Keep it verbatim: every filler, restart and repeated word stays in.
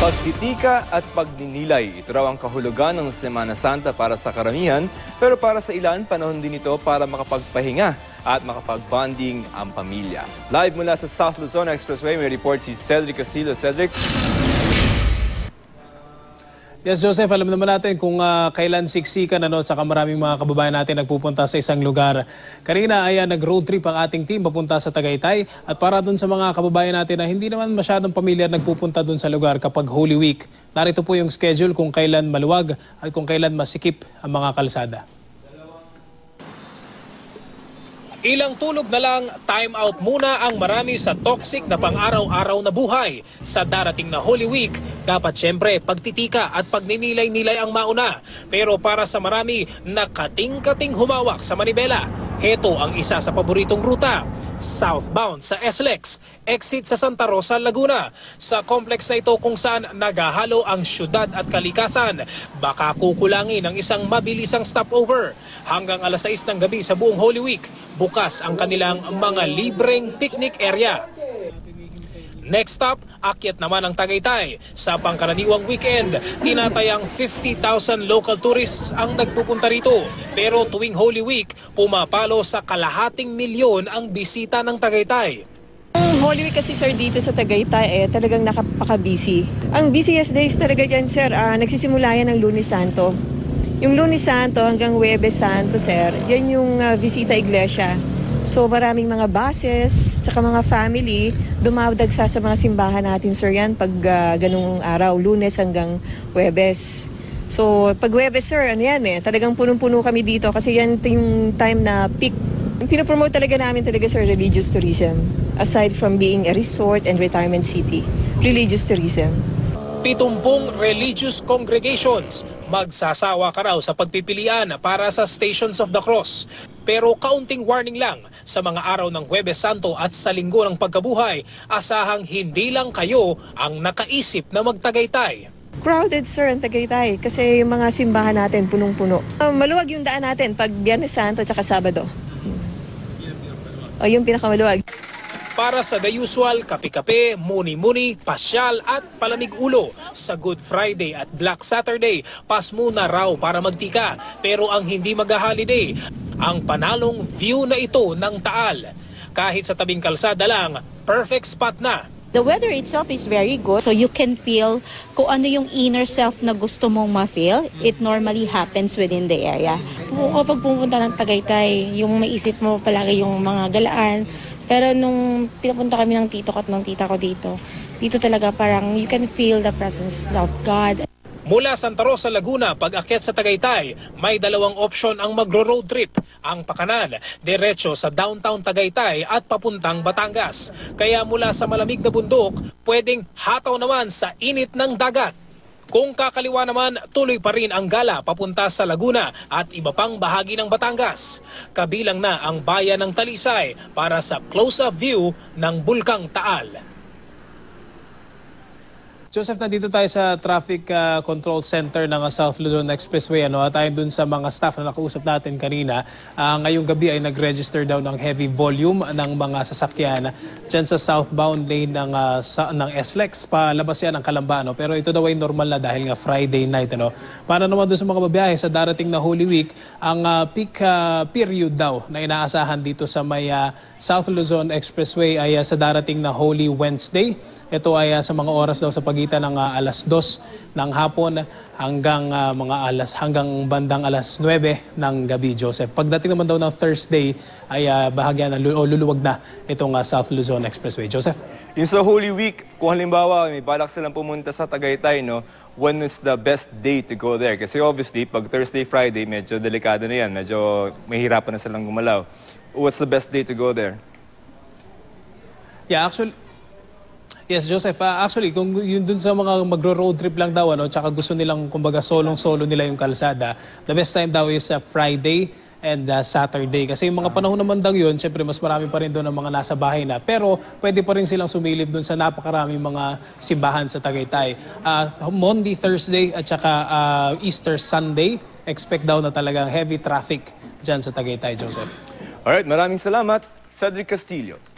Pagtitika at pagninilay, ito raw ang kahulugan ng Semana Santa para sa karamihan, pero para sa ilan, panahon din ito para makapagpahinga at makapag-bonding ang pamilya. Live mula sa South Luzon Expressway, may report si Cedric Castillo. Cedric? Yes, Joseph, alam naman natin kung uh, kailan siksikan ano, saka maraming mga kababayan natin nagpupunta sa isang lugar. Kanina ay uh, nag-road trip ang ating team papunta sa Tagaytay at para dun sa mga kababayan natin na hindi naman masyadong pamilyar nagpupunta dun sa lugar kapag Holy Week. Narito po yung schedule kung kailan maluwag at kung kailan masikip ang mga kalsada. Ilang tulog na lang, time out muna ang marami sa toxic na pang-araw-araw na buhay. Sa darating na Holy Week, dapat siyempre pagtitika at pagninilay-nilay ang mauna. Pero para sa marami, nakating-kating humawak sa manibela. Heto ang isa sa paboritong ruta. Southbound sa S L E X, exit sa Santa Rosa, Laguna. Sa complex na ito kung saan naghahalo ang syudad at kalikasan, baka kukulangin ng isang mabilisang stopover. Hanggang alas sais ng gabi sa buong Holy Week, bukas ang kanilang mga libreng picnic area. Next stop, akyat naman ang Tagaytay. Sa pangkaraniwang weekend, tinatayang fifty thousand local tourists ang nagpupunta rito. Pero tuwing Holy Week, pumapalo sa kalahating milyon ang bisita ng Tagaytay. Ang Holy Week kasi sir dito sa Tagaytay eh talagang nakapaka-busy. Ang busiest days talaga dyan sir, uh, nagsisimula yan ng Lunes Santo. Yung Lunes Santo hanggang Huwebes Santo sir, yan yung uh, visita iglesia. So maraming mga buses, tsaka mga family, dumadagsa sa mga simbahan natin sir yan pag uh, ganung araw, Lunes hanggang Huwebes. So pag Huwebes sir, ano yan eh, talagang punong-puno kami dito kasi yan yung time na peak. Pinopromote talaga namin talaga sir religious tourism. Aside from being a resort and retirement city, religious tourism. Pitumpung religious congregations. Magsasawa ka raw sa pagpipilian para sa Stations of the Cross. Pero kaunting warning lang, sa mga araw ng Huwebes Santo at sa Linggo ng Pagkabuhay, asahang hindi lang kayo ang nakaisip na magtagaytay. Crowded sir ang Tagaytay kasi yung mga simbahan natin punong-puno. Uh, maluwag yung daan natin pag Biyernes Santo at Sabado. O yung pinakamaluwag. Para sa the usual, kape-kape, muni-muni, pasyal at palamig ulo. Sa Good Friday at Black Saturday, pas muna raw para magtika. Pero ang hindi mag-holiday, ang panalong view na ito ng Taal. Kahit sa tabing kalsada lang, perfect spot na. The weather itself is very good, so you can feel kung ano yung inner self na gusto mong ma-feel. It normally happens within the area. Kapag pumunta ng Tagaytay, yung maisip mo palagi yung mga galaan. Pero nung pinapunta kami ng tito ko at ng tita ko dito, dito talaga parang you can feel the presence of God. Mula Santa Rosa, Laguna, pag-akyat sa Tagaytay, may dalawang opsyon ang magro-road trip. Ang pakanan, diretso sa downtown Tagaytay at papuntang Batangas. Kaya mula sa malamig na bundok, pwedeng hataw naman sa init ng dagat. Kung kakaliwa naman, tuloy pa rin ang gala papunta sa Laguna at iba pang bahagi ng Batangas. Kabilang na ang bayan ng Talisay para sa close-up view ng Bulkang Taal. Joseph, nandito tayo sa Traffic uh, Control Center ng uh, South Luzon Expressway. Ano, at tayo dun sa mga staff na nakausap natin kanina. Uh, ngayong gabi ay nag-register daw ng heavy volume ng mga sasakyan dyan sa southbound lane ng, uh, sa, ng S L E X. Palabas yan ang Kalamba. Ano? Pero ito daw ay normal na dahil nga Friday night. Ano? Para naman dun sa mga babiyahe sa darating na Holy Week, ang uh, peak uh, period daw na inaasahan dito sa may uh, South Luzon Expressway ay uh, sa darating na Holy Wednesday. Ito ay uh, sa mga oras daw sa pagitan ng uh, alas dos ng hapon hanggang uh, mga alas hanggang bandang alas nuwebe ng gabi, Joseph. Pagdating naman daw ng Thursday ay uh, bahagyan na o luluwag na itong uh, South Luzon Expressway. Joseph? Yung sa Holy Week, kung halimbawa may balak silang pumunta sa Tagaytay, no, when is the best day to go there? Kasi obviously, pag Thursday, Friday, medyo delikado na yan. Medyo mahirapan na silang gumalaw. What's the best day to go there? Yeah, actually, yes, Joseph. Uh, actually, kung yun dun sa mga magro-road trip lang daw, ano, tsaka gusto nilang, kumbaga, solong-solo nila yung kalsada, the best time daw is uh, Friday and uh, Saturday. Kasi yung mga panahon naman daw yun, syempre mas marami pa rin doon ang mga nasa bahay na. Pero pwede pa rin silang sumilip doon sa napakaraming mga simbahan sa Tagaytay. Uh, Monday, Thursday at saka uh, Easter Sunday, expect daw na talagang heavy traffic dyan sa Tagaytay, Joseph. Alright, maraming salamat, Cedric Castillo.